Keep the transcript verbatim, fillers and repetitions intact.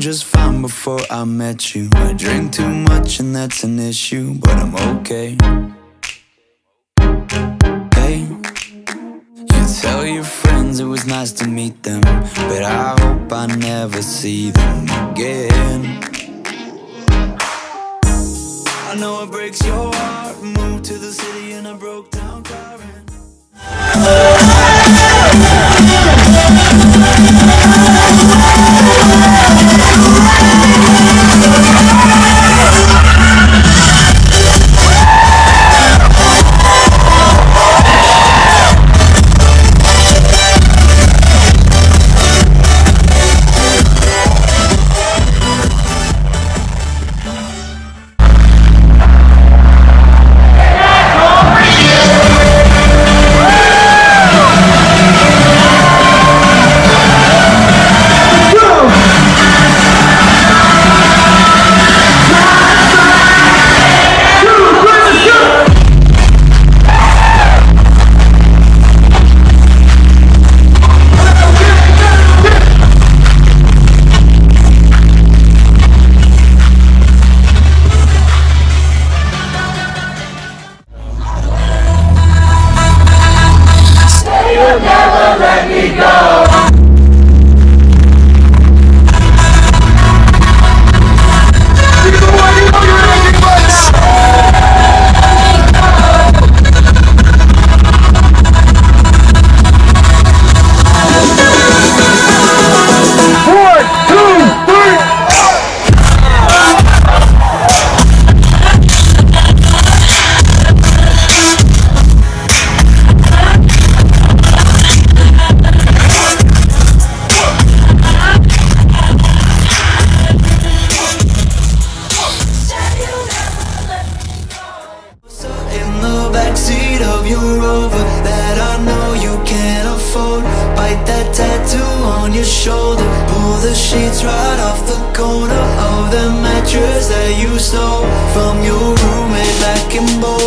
just fine before I met you. I drink too much and that's an issue, but I'm okay. Hey, you tell your friends it was nice to meet them, but I hope I never see them again. I know it breaks your heart. Moved to the city in a broke down car and your Rover that I know you can't afford. Bite that tattoo on your shoulder. Pull the sheets right off the corner of the mattress that you stole from your roommate back in Boulder.